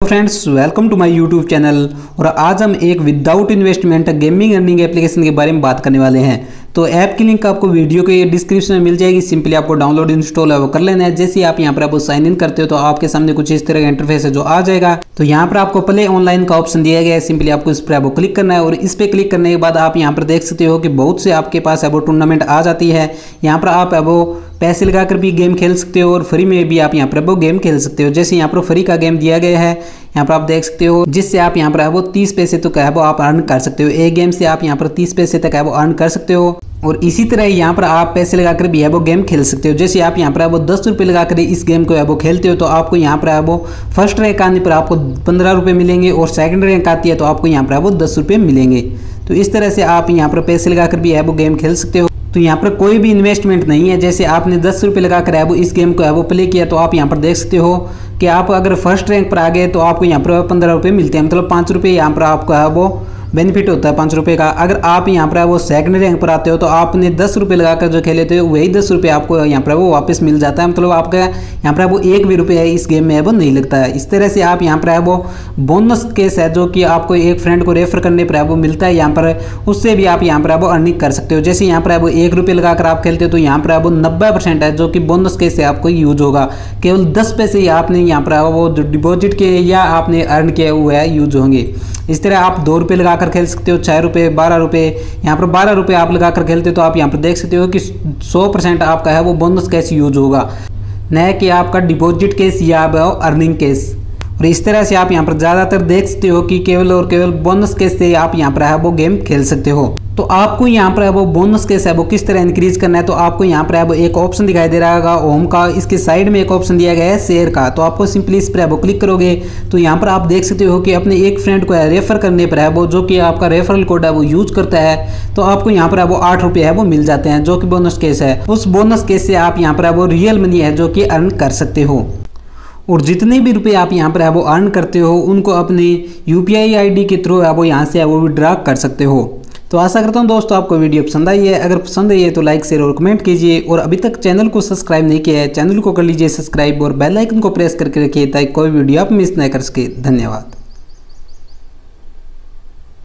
Friends, welcome to my YouTube channel. और आज हम एक without investment gaming earning application के बारे में बात करने वाले हैं। तो ऐप की लिंक आपको वीडियो के डिस्क्रिप्शन में मिल जाएगी। सिंपली आपको डाउनलोड इंस्टॉल है वो कर लेना है। जैसे ही आप यहाँ पर आपको साइन इन करते हो तो आपके सामने कुछ इस तरह का इंटरफेस है जो आ जाएगा। तो यहाँ पर आपको प्ले ऑनलाइन का ऑप्शन दिया गया है। सिंपली आपको इस पर आपको क्लिक करना है और इस पर क्लिक करने के बाद आप यहाँ पर देख सकते हो कि बहुत से आपके पास है वो टूर्नामेंट आ जाती है। यहाँ पर आप वो पैसे लगाकर भी गेम खेल सकते हो और फ्री में भी आप यहाँ पर वो गेम खेल सकते हो। जैसे यहाँ पर फ्री का गेम दिया गया है, यहाँ पर आप देख सकते हो, जिससे आप यहाँ पर वो 30 पैसे तक है वो आप अर्न कर सकते हो। एक गेम से आप यहाँ पर 30 पैसे तक है वो अर्न कर सकते हो। और इसी तरह यहाँ पर आप पैसे लगाकर भी है वो गेम खेल सकते हो। जैसे आप यहाँ पर वो 10 रुपये लगाकर इस गेम को है वो खेलते हो तो आपको यहाँ पर वो फर्स्ट रैंक आने पर आपको 15 रुपये मिलेंगे और सेकंड रैंक आती है तो आपको यहाँ पर वो 10 रुपये मिलेंगे। तो इस तरह से आप यहाँ पर पैसे लगाकर भी है वो गेम खेल सकते हो। तो यहाँ पर कोई भी इन्वेस्टमेंट नहीं है। जैसे आपने 10 रुपये लगाकर है वो इस गेम को है वो प्ले किया तो आप यहाँ पर देख सकते हो कि आप अगर फर्स्ट रैंक पर आ गए तो आपको यहाँ पर 15 रुपये मिलते हैं। मतलब 5 रुपये यहाँ पर आपको है वो बेनिफिट होता है 5 रुपये का। अगर आप यहाँ पर वो सेकंड रैंक पर आते हो तो आपने 10 रुपये लगाकर जो खेले थे वही 10 रुपये आपको यहाँ पर वो वापस मिल जाता है। मतलब आपका यहाँ पर वो एक भी रुपये इस गेम में है वो नहीं लगता है। इस तरह से आप यहाँ पर वो बोनस केस है जो कि आपको एक फ्रेंड को रेफर करने पर वो मिलता है। यहाँ पर उससे भी आप यहाँ पर वो अर्निंग कर सकते हो। जैसे यहाँ पर वो 1 रुपये लगाकर आप खेलते हो तो यहाँ पर वो 90% है जो कि बोनस केस से आपको यूज होगा। केवल 10 पैसे ही आपने यहाँ पर वो जो डिपॉजिट किए या आपने अर्न किए हुए है यूज होंगे। इस तरह आप 2 रुपये लगाकर खेल सकते हो, 6 रुपये, 12 रुपये। यहाँ पर 12 रुपये आप लगाकर खेलते हो तो आप यहाँ पर देख सकते हो कि 100% आपका है वो बोनस केस यूज होगा, न कि आपका डिपॉजिट केस या अर्निंग केस। और इस तरह से आप यहाँ पर ज़्यादातर देख सकते हो कि केवल और केवल बोनस केस से आप यहाँ पर है वो गेम खेल सकते हो। तो आपको यहाँ पर है वो बोनस केस है वो किस तरह इंक्रीज करना है तो आपको यहाँ पर है वो एक ऑप्शन दिखाई दे रहा होगा होम का। इसके साइड में एक ऑप्शन दिया गया है शेयर का। तो आपको सिंपली इस पर है वो क्लिक करोगे तो यहाँ पर आप देख सकते हो कि अपने एक फ्रेंड को रेफर करने पर है वो जो कि आपका रेफरल कोड है वो यूज करता है तो आपको यहाँ पर है वो 8 रुपये है वो मिल जाते हैं जो कि बोनस केस है। उस बोनस केस से आप यहाँ पर है वो रियल मनी है जो कि अर्न कर सकते हो। और जितने भी रुपए आप यहाँ पर है वो अर्न करते हो उनको अपने UPI ID के थ्रू है वो यहाँ से है वो विड्रॉ कर सकते हो। तो आशा करता हूँ दोस्तों आपको वीडियो पसंद आई है। अगर पसंद आई है तो लाइक शेयर और कमेंट कीजिए। और अभी तक चैनल को सब्सक्राइब नहीं किया है चैनल को कर लीजिए सब्सक्राइब और बेल आइकन को प्रेस करके रखिए ताकि कोई वीडियो आप मिस न कर सके। धन्यवाद।